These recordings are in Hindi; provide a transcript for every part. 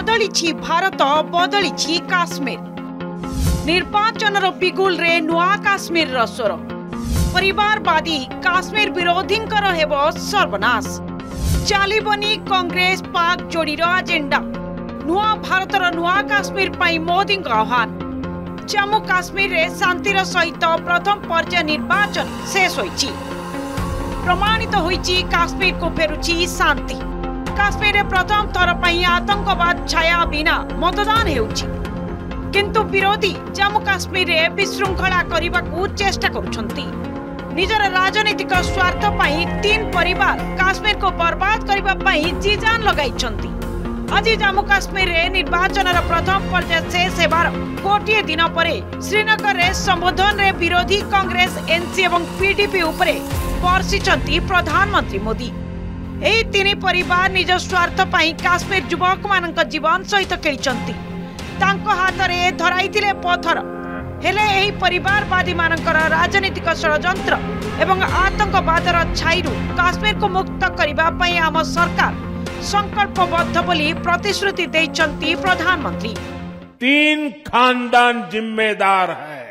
बदली भारत बदली काश्मीर निर्वाचन बिगुल रे नुआ काश्मीर स्वर परिवारवादी काश्मीर विरोधी सर्वनाश चलबनी कांग्रेस पाक जोड़ी एजेंडा नुआ भारतर नुआ काश्मीर पाई मोदी आह्वान जम्मू काश्मीर रे शांतिर सहित प्रथम पर्याय निर्वाचन शेष होईची प्रमाणित होईची काश्मीर को फेरुची शांति काश्मीर रे प्रथम थर पई आतंकवाद छाया बिना मतदान हेउची किंतु विरोधी जम्मू काश्मीर रे विशृंखला करबा को चेष्टा करूछंती निजर राजनीतिक स्वार्थ पई तीन परिवार काश्मीर को बर्बाद करबा पई जी जान लगाइछंती आज जम्मू काश्मीर रे निर्वाचन प्रथम पर्याय शेष हेबार गोटे दिन परे श्रीनगर रे संबोधन रे विरोधी कांग्रेस एनसी एवं पीडीपी उपरे वर्षिचंती प्रधानमंत्री मोदी एही तीन परिवार निज स्वार्थ पई काश्मीर युवक मानक जीवन सहित खेलिचंती तांको हाथ रे धराइथिले पत्थर हेले एही परिवारवादी मानकर राजनीतिक षड्यंत्र एवं आतंकवादर छाईरु काश्मीर को मुक्त करिबा पई आम सरकार संकल्पबद्ध बोली प्रतिश्रुति देइचंती प्रधानमंत्री। तीन खानदान जिम्मेदार है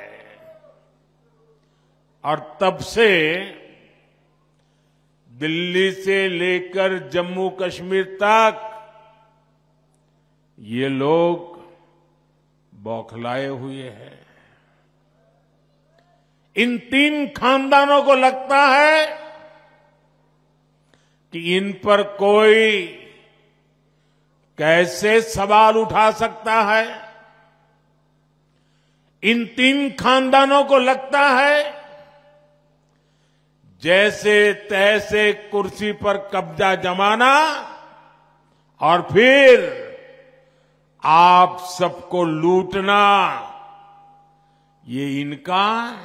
और तब से दिल्ली से लेकर जम्मू कश्मीर तक ये लोग बौखलाए हुए हैं। इन तीन खानदानों को लगता है कि इन पर कोई कैसे सवाल उठा सकता है। इन तीन खानदानों को लगता है जैसे तैसे कुर्सी पर कब्जा जमाना और फिर आप सबको लूटना ये इनका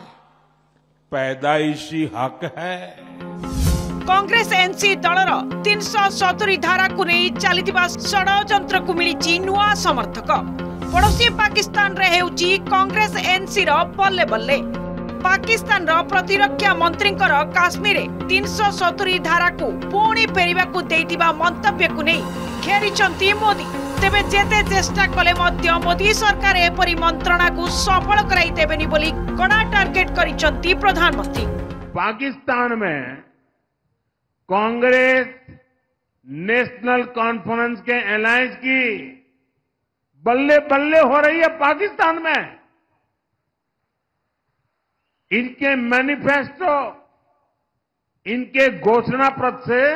पैदाइशी हक है। कांग्रेस एनसी दलर 370 धारा को नहीं चलता षड्यंत्र को मिली नुआ समर्थक पड़ोसी पाकिस्तान रे हेउची कांग्रेस एनसी रो बल्ले बल्ले पाकिस्तान रो प्रतिरक्षा मंत्री काश्मीर 370 धारा को पुणी फेरिबा को देइतिबा मंतव्य को नहीं घेरिचंती मोदी तेबे जेते चेष्टा कले मध्य मोदी सरकार एपरी मंत्रणा को सफल कराई देबेनी बोली कड़ा टार्गेट करिचंती प्रधानमंत्री। पाकिस्तान में कांग्रेस नेशनल कॉन्फ्रेंस के अलायंस की बल्ले बल्ले हो रही है। पाकिस्तान में इनके मैनिफेस्टो इनके घोषणा पत्र से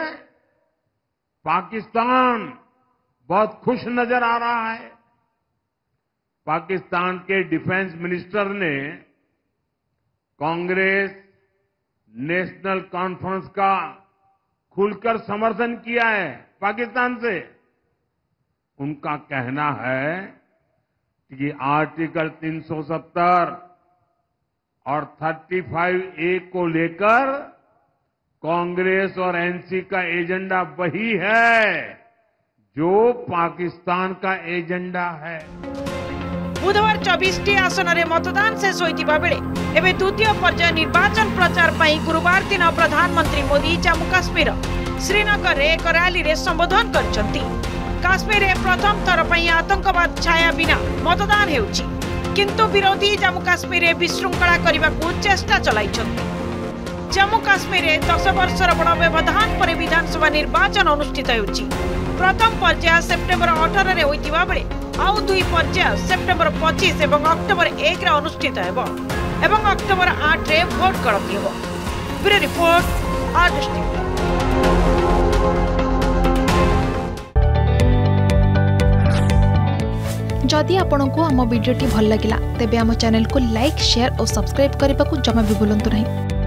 पाकिस्तान बहुत खुश नजर आ रहा है। पाकिस्तान के डिफेंस मिनिस्टर ने कांग्रेस नेशनल कॉन्फ्रेंस का खुलकर समर्थन किया है। पाकिस्तान से उनका कहना है कि आर्टिकल 370 और 35A को लेकर कांग्रेस और एनसी का एजेंडा वही है जो पाकिस्तान का एजेंडा है। बुधवार 24 आसन रे मतदान शेष होइतिबा बेले एबे द्वितीय पर्याय निर्वाचन प्रचार पई गुरुवार दिन प्रधानमंत्री मोदी जम्मू काश्मीर श्रीनगर रे एक रैली रे संबोधन करछंती। काश्मीर रे प्रथम थर पई आतंकवाद छाया बिना मतदान हेउची किंतु विरोधी जम्मू काश्मीर रे विशृंखला करबा को चेष्टा चलाइछंती। जम्मू काश्मीर रे 10 वर्षर बड़ व्यवधान पर विधानसभा निर्वाचन अनुष्ठित हेउची। प्रथम पर्याय सेप्टेम्बर 18 रे होइतिबा बेले आउ दुई पर्याय सेप्टेम्बर 25 एवं अक्टोबर 1 रे अनुष्ठित हेबो एवं अक्टोबर 8 रे भोट गणति हेबो। Bureau report Argus TV. जदि आपंक आम भिडी भल लगा तेब आम चैनल को लाइक शेयर और सब्सक्राइब करने को जमा भी भूलु नहीं।